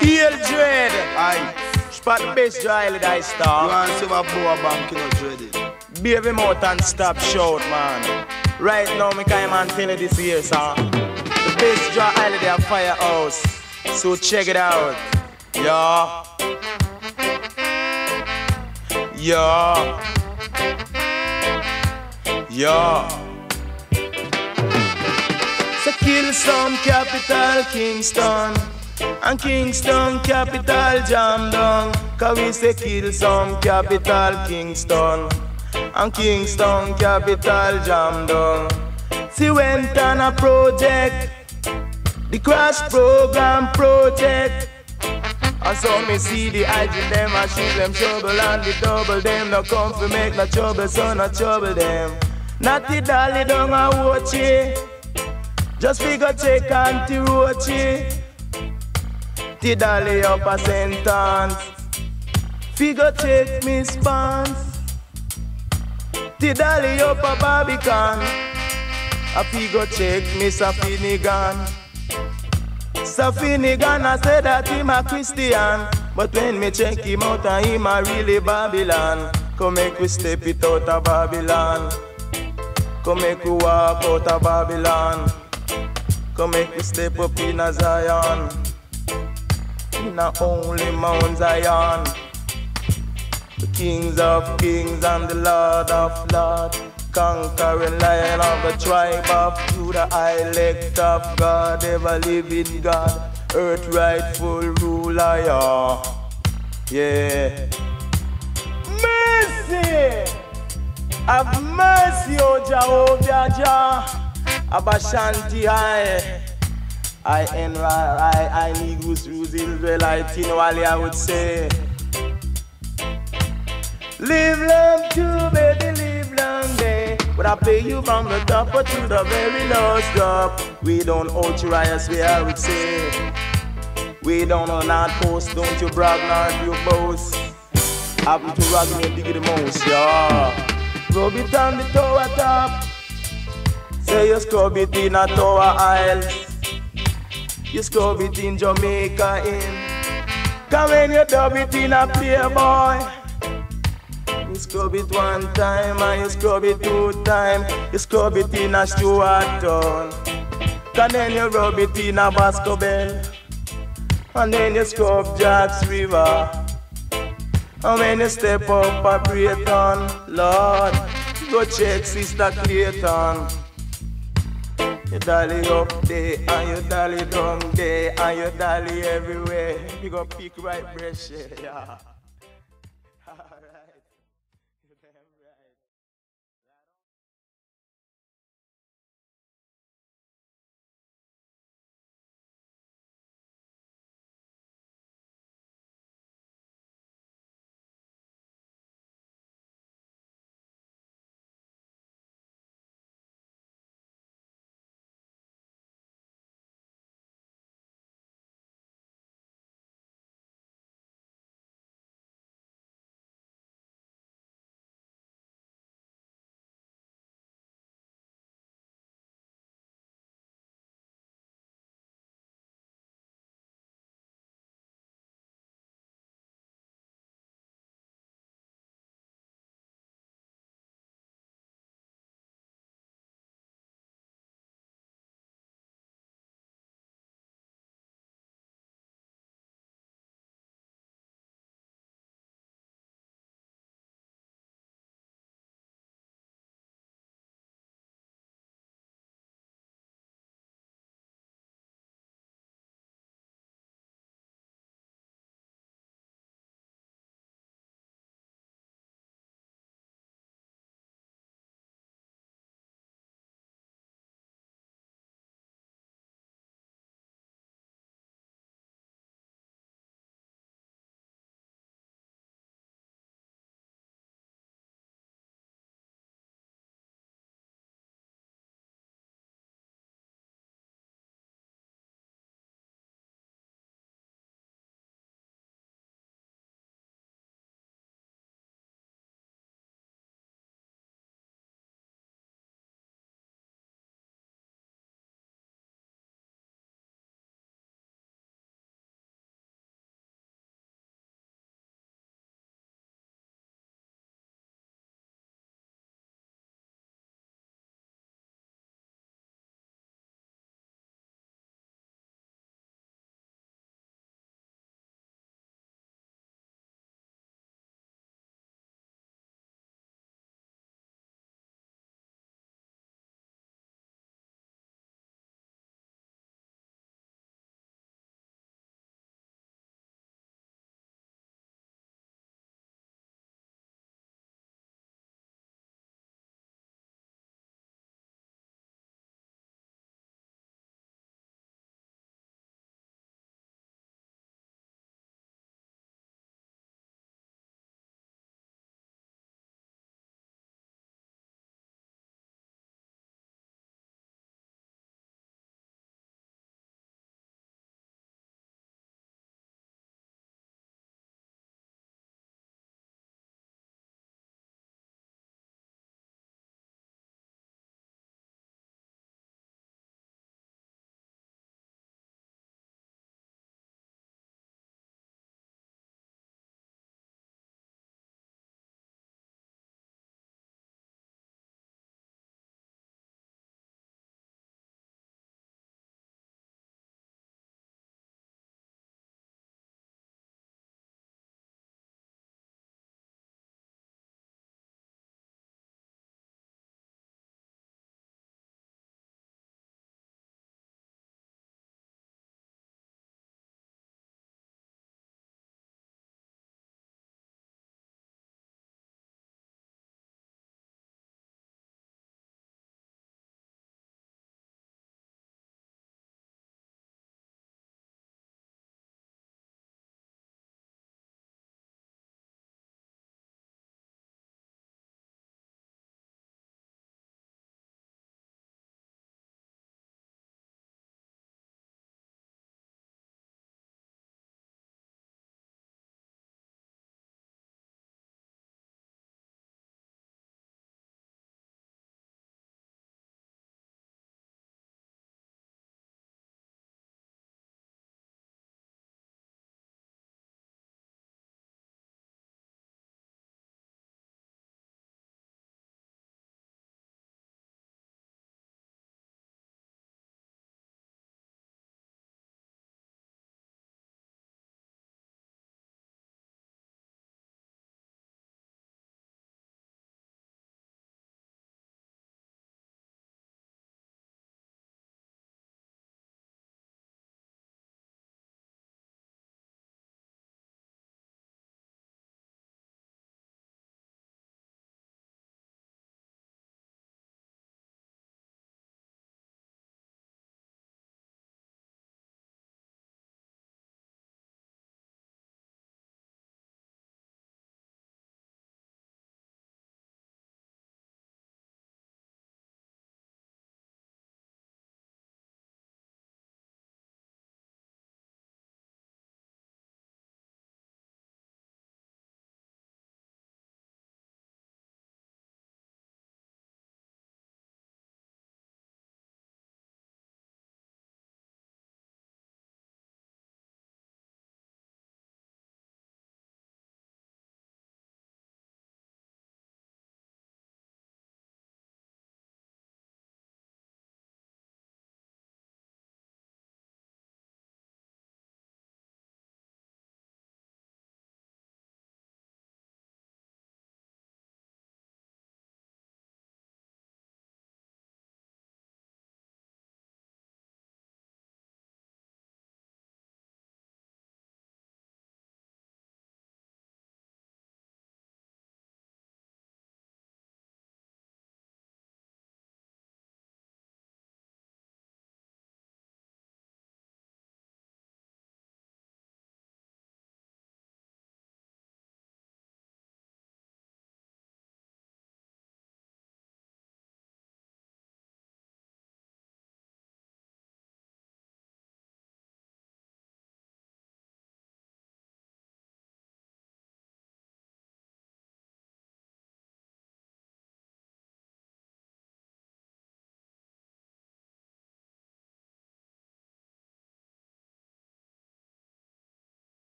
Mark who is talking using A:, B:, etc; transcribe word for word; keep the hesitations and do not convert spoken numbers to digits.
A: Heel Dread.
B: Aye.
A: Spot the best dry that I start.
B: You want to see what Boa Bank, you know, dready.
A: Baby mouth and stop shout, man. Right now, me come and tell you this here, sir. The best dry holiday at Firehouse. So check it out. Yeah. Yeah. Yeah. So kill some capital Kingston, and Kingston capital jam down. Cause we say kill some capital Kingston, and Kingston capital jam down. She went on a project, the crash program project. And so me see the hygiene them and shoot them trouble, and the double them no come for make no trouble, so no trouble them. Not the dolly down a watch it, just figure take anti-roach. The dolly up a sentence, figure take me spans. The dolly up a Barbican, a figure check Miss Finnegan. So Finnegan I said that him a Christian, but when me check him out and him a really Babylon. Come make we step it out of Babylon. Come make we walk out of Babylon. Come make we step up in a Zion, in a holy Mount Zion. The kings of kings and the Lord of lords, conquering lion of the tribe of Judah, elect of God, ever living God, earth rightful ruler, yeah. Yeah. Mercy! Have mercy, O Jehovah Jah. Abashanti I I N I I Negus Ruse Israelite in Wally I would say. Live long to baby, live long day. But I pay you from the top or to the very lowest drop. We don't hold your eyes, we I would say. We don't know not post, don't you brag, not you boast. Happen to rock me and dig it the most, yeah. Rub it on the tower top. Say you scrub it in a tower aisle. You scrub it in Jamaica in. Cause when you dub it in a Playboy, you scrub it one time and you scrub it two times. You scrub it in a Stuart Town. Cause then you rub it in a Basco Bell. And then you scrub Jacks River. And when you step up a Brayton, Lord, go check Sister Clayton. You dolly up there and you dolly down there and you dolly everywhere. You go pick right breath, yeah.